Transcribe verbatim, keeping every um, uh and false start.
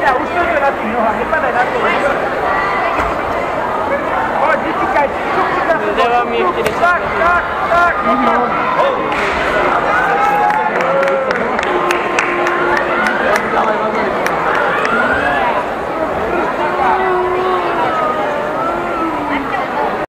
Julia, usted se la tiene, chyba na to. O, dzieci kajcie, Zdjęła mi tak, tak, tak, tak.